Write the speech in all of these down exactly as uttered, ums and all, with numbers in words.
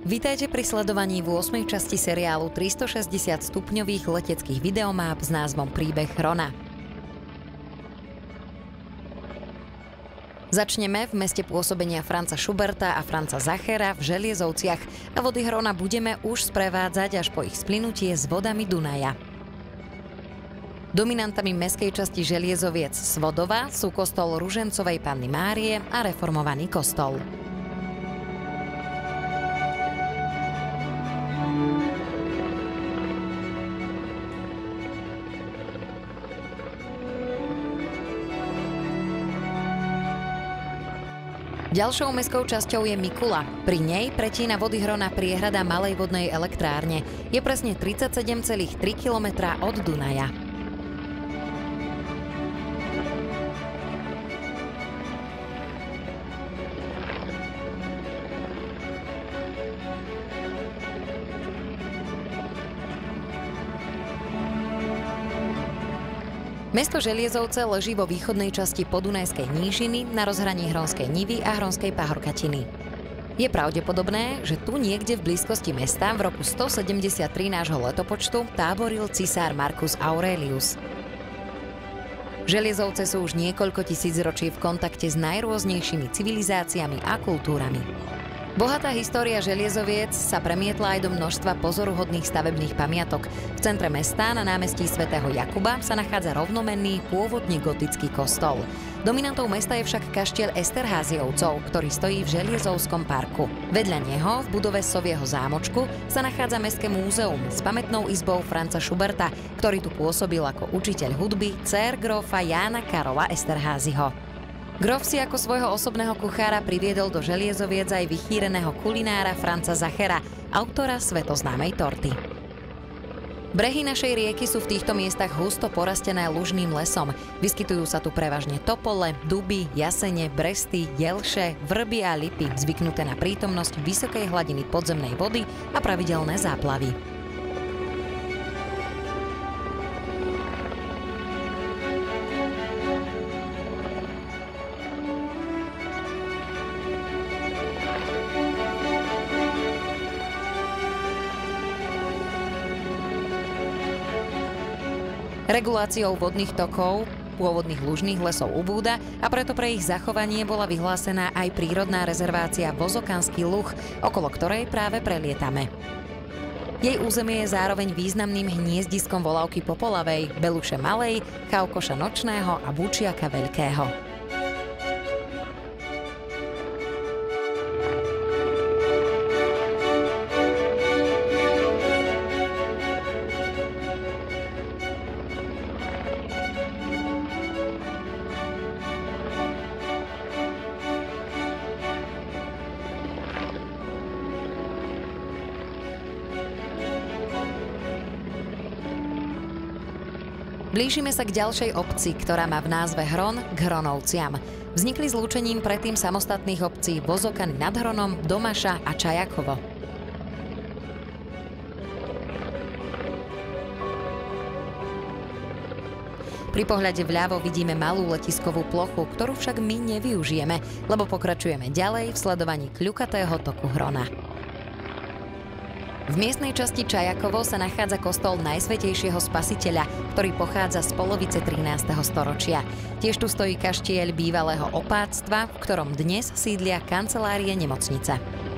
Vítajte pri sledovaní v ôsmej časti seriálu tristošesťdesiat stupňových leteckých videomáp s názvom Príbeh Hrona. Začneme v meste pôsobenia Franza Schuberta a Franza Zachera v Želiezovciach a vody Hrona budeme už sprevádzať až po ich splynutie s vodami Dunaja. Dominantami mestskej časti Želiezoviec Svodova sú kostol Ružencovej Panny Márie a reformovaný kostol. Ďalšou mestskou časťou je Mikula. Pri nej pretína vody Hrona priehrada malej vodnej elektrárne. Je presne tridsaťsedem celá tri kilometra od Dunaja. Mesto Želiezovce leží vo východnej časti Podunajskej nížiny na rozhraní Hronskej nivy a Hronskej pahorkatiny. Je pravdepodobné, že tu niekde v blízkosti mesta v roku stosedemdesiattri nášho letopočtu táboril cisár Marcus Aurelius. Želiezovce sú už niekoľko tisícročí v kontakte s najrôznejšími civilizáciami a kultúrami. Bohatá história Želiezoviec sa premietla aj do množstva pozoruhodných stavebných pamiatok. V centre mesta na námestí svätého Jakuba sa nachádza rovnomenný, pôvodne gotický kostol. Dominantou mesta je však kaštieľ Esterházyovcov, ktorý stojí v Želiezovskom parku. Vedľa neho, v budove Sovieho zámočku, sa nachádza mestské múzeum s pamätnou izbou Franza Schuberta, ktorý tu pôsobil ako učiteľ hudby dcér grófa Jána Karola Esterházyho. Grof si ako svojho osobného kuchára priviedol do Želiezoviec aj vychýreného kulinára Franza Zachera, autora svetoznámej torty. Brehy našej rieky sú v týchto miestach husto porastené lužným lesom. Vyskytujú sa tu prevažne topole, duby, jasene, bresty, jelše, vrby a lipy, zvyknuté na prítomnosť vysokej hladiny podzemnej vody a pravidelné záplavy. Reguláciou vodných tokov pôvodných lužných lesov ubúda a preto pre ich zachovanie bola vyhlásená aj prírodná rezervácia Vozokanský luh, okolo ktorej práve prelietame. Jej územie je zároveň významným hniezdiskom volavky popolavej, beluše malej, chavkoša nočného a bučiaka veľkého. Blížime sa k ďalšej obci, ktorá má v názve Hron, k Hronovciam. Vznikli zlúčením predtým samostatných obcí Vozokany nad Hronom, Domaša a Čajakovo. Pri pohľade vľavo vidíme malú letiskovú plochu, ktorú však my nevyužijeme, lebo pokračujeme ďalej v sledovaní kľukatého toku Hrona. V miestnej časti Čajakovo sa nachádza kostol Najsvätejšieho Spasiteľa, ktorý pochádza z polovice trinásteho storočia. Tiež tu stojí kaštieľ bývalého opáctva, v ktorom dnes sídlia kancelárie nemocnice.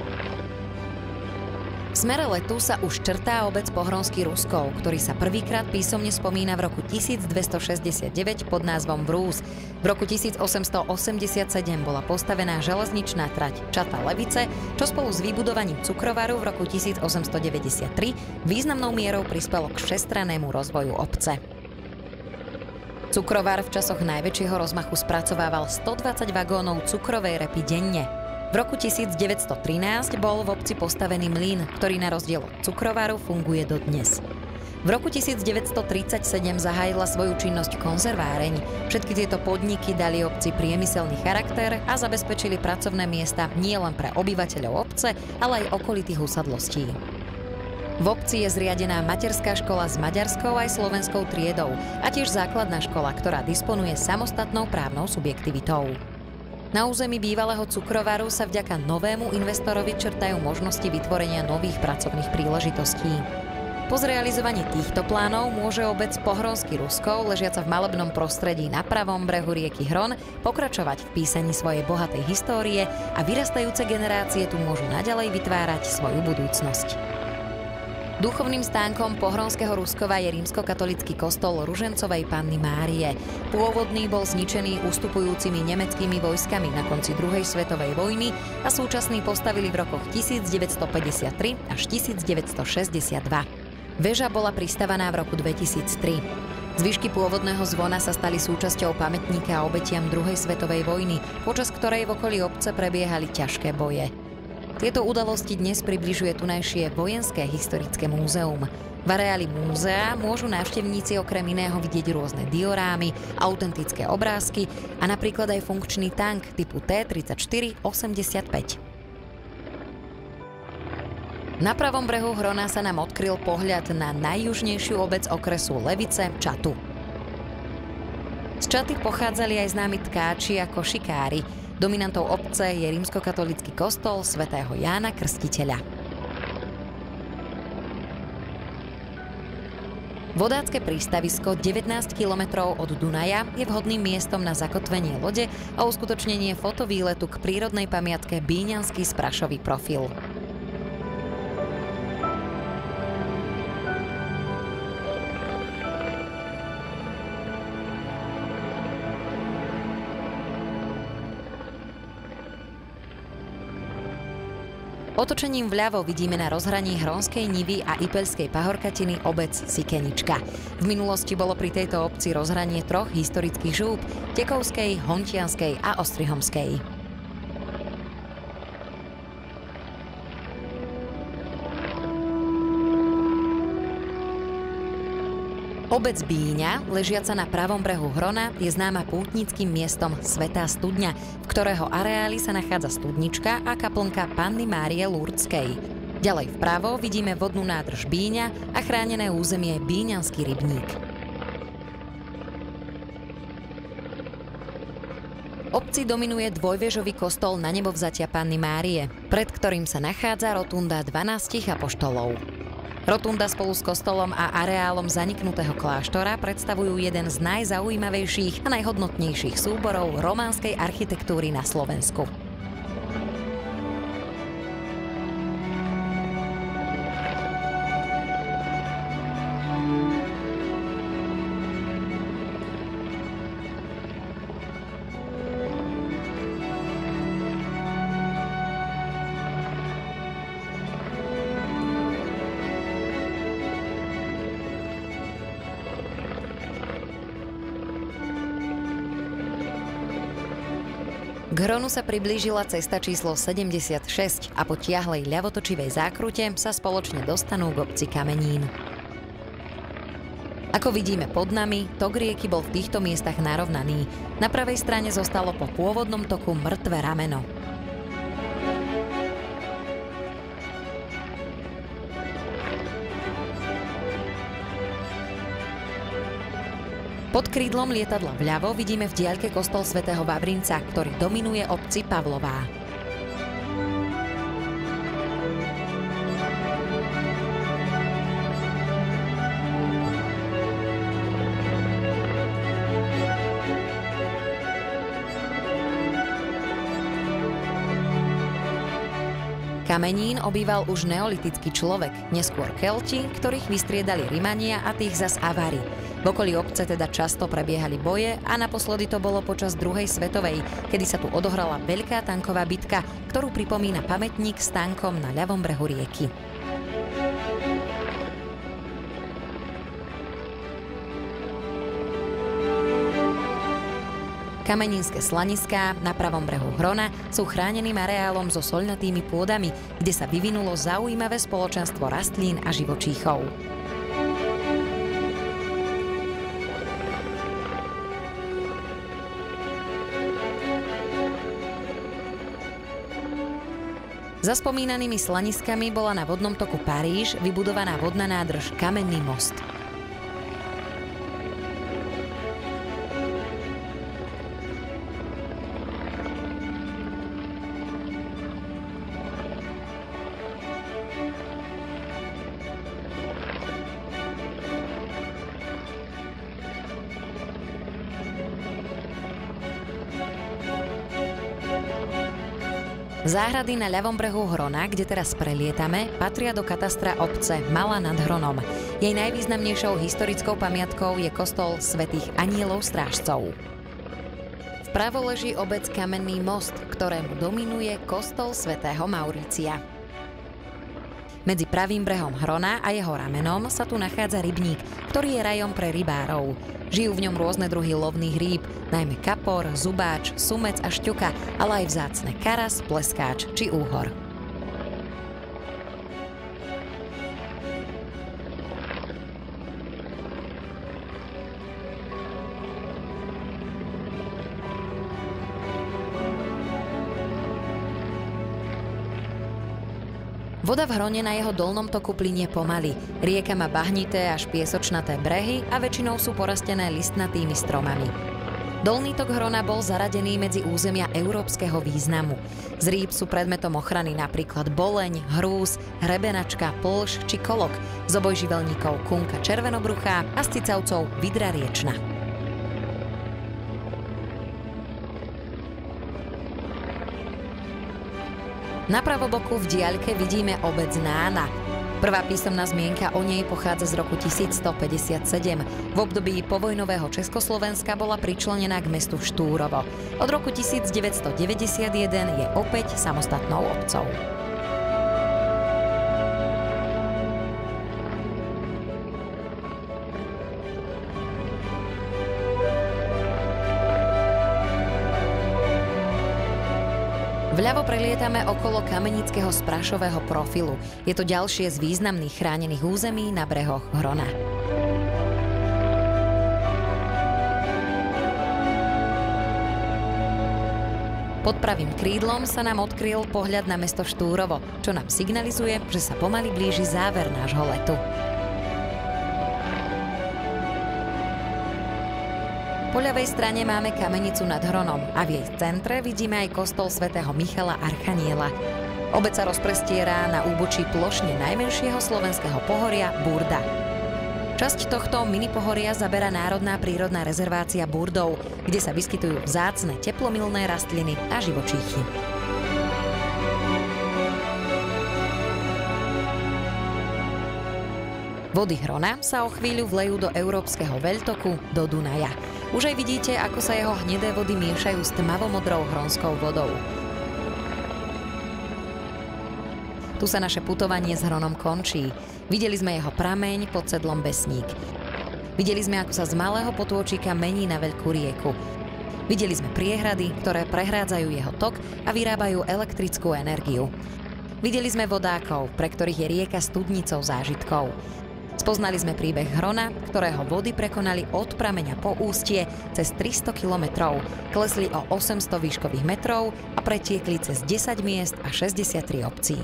V smere letu sa už črtá obec Pohronský Ruskov, ktorý sa prvýkrát písomne spomína v roku tisícdvestošesťdesiatdeväť pod názvom Vrús. V roku tisícosemstoosemdesiatsedem bola postavená železničná trať Čata-Levice, čo spolu s vybudovaním cukrovaru v roku tisícosemstodeväťdesiattri významnou mierou prispelo k všestrannému rozvoju obce. Cukrovar v časoch najväčšieho rozmachu spracovával stodvadsať vagónov cukrovej repy denne. V roku tisícdeväťstotrinásť bol v obci postavený mlyn, ktorý na rozdiel od cukrovaru funguje dodnes. V roku tisícdeväťstotridsaťsedem zahájila svoju činnosť konzerváreň. Všetky tieto podniky dali obci priemyselný charakter a zabezpečili pracovné miesta nielen pre obyvateľov obce, ale aj okolitých usadlostí. V obci je zriadená materská škola s maďarskou aj slovenskou triedou a tiež základná škola, ktorá disponuje samostatnou právnou subjektivitou. Na území bývalého cukrovaru sa vďaka novému investorovi črtajú možnosti vytvorenia nových pracovných príležitostí. Po zrealizovaní týchto plánov môže obec Pohronský Ruskov, ležiaca v malebnom prostredí na pravom brehu rieky Hron, pokračovať v písaní svojej bohatej histórie a vyrastajúce generácie tu môžu naďalej vytvárať svoju budúcnosť. Duchovným stánkom Pohronského Ruskova je rímskokatolícky kostol Ružencovej Panny Márie. Pôvodný bol zničený ustupujúcimi nemeckými vojskami na konci druhej svetovej vojny a súčasný postavili v rokoch tisícdeväťstopäťdesiattri až tisícdeväťstošesťdesiatdva. Veža bola pristavaná v roku dvetisíctri. Zvyšky pôvodného zvona sa stali súčasťou pamätníka obetiam druhej svetovej vojny, počas ktorej v okolí obce prebiehali ťažké boje. Tieto udalosti dnes približuje tunajšie Vojenské historické múzeum. V areáli múzea môžu návštevníci okrem iného vidieť rôzne diorámy, autentické obrázky a napríklad aj funkčný tank typu T tridsaťštyri osemdesiatpäť. Na pravom brehu Hrona sa nám odkryl pohľad na najjužnejšiu obec okresu Levice, Čatu. Z Čaty pochádzali aj známi tkáči ako šikári. Dominantou obce je rímskokatolícky kostol svätého Jána Krstiteľa. Vodácké prístavisko devätnásť kilometrov od Dunaja je vhodným miestom na zakotvenie lode a uskutočnenie fotovýletu k prírodnej pamiatke Bíňanský sprašový profil. Otočením vľavo vidíme na rozhraní Hronskej nivy a Ipeľskej pahorkatiny obec Sikenička. V minulosti bolo pri tejto obci rozhranie troch historických žúb – Tekovskej, Hontianskej a Ostrihomskej. Obec Bíňa, ležiaca na pravom brehu Hrona, je známa pútnickým miestom Svätá studňa, v ktorého areáli sa nachádza studnička a kaplnka Panny Márie Lurdskej. Ďalej vpravo vidíme vodnú nádrž Bíňa a chránené územie Bíňanský rybník. Obci dominuje dvojvežový kostol Na nebovzatia Panny Márie, pred ktorým sa nachádza rotunda dvanástich apoštolov. Rotunda spolu s kostolom a areálom zaniknutého kláštora predstavujú jeden z najzaujímavejších a najhodnotnejších súborov románskej architektúry na Slovensku. K Hronu sa priblížila cesta číslo sedemdesiatšesť a po tiahlej ľavotočivej zákrute sa spoločne dostanú k obci Kamenín. Ako vidíme pod nami, tok rieky bol v týchto miestach narovnaný. Na pravej strane zostalo po pôvodnom toku mŕtve rameno. Pod krídlom lietadla vľavo vidíme v diaľke kostol svätého Vavrinca, ktorý dominuje obci Pavlová. Kamenín obýval už neolitický človek, neskôr Kelti, ktorých vystriedali Rimania a tých zas Avári. V okolí obce teda často prebiehali boje a naposledy to bolo počas druhej svetovej, kedy sa tu odohrala veľká tanková bitka, ktorú pripomína pamätník s tankom na ľavom brehu rieky. Kamenínske slaniská na pravom brehu Hrona sú chráneným areálom so soľnatými pôdami, kde sa vyvinulo zaujímavé spoločenstvo rastlín a živočíchov. Za spomínanými slaniskami bola na vodnom toku Paríž vybudovaná vodná nádrž Kamenný most. Záhrady na ľavom brehu Hrona, kde teraz prelietame, patria do katastra obce Mala nad Hronom. Jej najvýznamnejšou historickou pamiatkou je kostol svätých Anielov Strážcov. Vpravo leží obec Kamenný most, ktorému dominuje kostol svätého Maurícia. Medzi pravým brehom Hrona a jeho ramenom sa tu nachádza rybník, ktorý je rajom pre rybárov. Žijú v ňom rôzne druhy lovných rýb, najmä kapor, zubáč, sumec a šťuka, ale aj vzácne karas, pleskáč či úhor. Voda v Hrone na jeho dolnom toku plynie pomaly. Rieka má bahnité až piesočnaté brehy a väčšinou sú porastené listnatými stromami. Dolný tok Hrona bol zaradený medzi územia európskeho významu. Z rýb sú predmetom ochrany napríklad boleň, hrúz, hrebenačka, plž či kolok, z obojživelníkov kunka červenobruchá a z cicavcov vidra riečna. Na pravoboku v diaľke vidíme obec Nána. Prvá písomná zmienka o nej pochádza z roku tisícstopäťdesiatsedem. V období povojnového Československa bola pričlenená k mestu Štúrovo. Od roku tisícdeväťstodeväťdesiatjeden je opäť samostatnou obcou. Vľavo prelietame okolo kamenického sprašového profilu. Je to ďalšie z významných chránených území na brehoch Hrona. Pod pravým krídlom sa nám odkryl pohľad na mesto Štúrovo, čo nám signalizuje, že sa pomaly blíži záver nášho letu. Po ľavej strane máme kamenicu nad Hronom a v jej centre vidíme aj kostol svätého Michala Archaniela. Obec sa rozprestiera na úbočí plošne najmenšieho slovenského pohoria Burda. Časť tohto mini pohoria zaberá Národná prírodná rezervácia Burdov, kde sa vyskytujú vzácne teplomilné rastliny a živočíchy. Vody Hrona sa o chvíľu vlejú do európskeho veľtoku, do Dunaja. Už aj vidíte, ako sa jeho hnedé vody miešajú s tmavomodrou hronskou vodou. Tu sa naše putovanie s Hronom končí. Videli sme jeho prameň pod sedlom Besník. Videli sme, ako sa z malého potôčika mení na veľkú rieku. Videli sme priehrady, ktoré prehrádzajú jeho tok a vyrábajú elektrickú energiu. Videli sme vodákov, pre ktorých je rieka studnicou zážitkov. Spoznali sme príbeh Hrona, ktorého vody prekonali od prameňa po ústie cez tristo kilometrov, klesli o osemsto výškových metrov a pretiekli cez desať miest a šesťdesiattri obcí.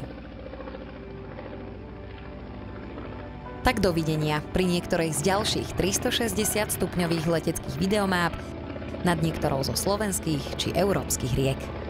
Tak dovidenia pri niektorej z ďalších tristošesťdesiat stupňových leteckých videomáp nad niektorou zo slovenských či európskych riek.